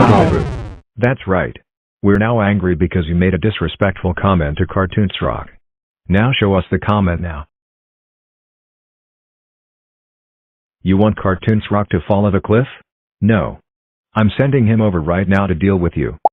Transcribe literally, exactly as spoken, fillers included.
That's right. We're now angry because you made a disrespectful comment to Cartoonsrock. Now show us the comment now. You want Cartoonsrock to fall off a cliff? No. I'm sending him over right now to deal with you.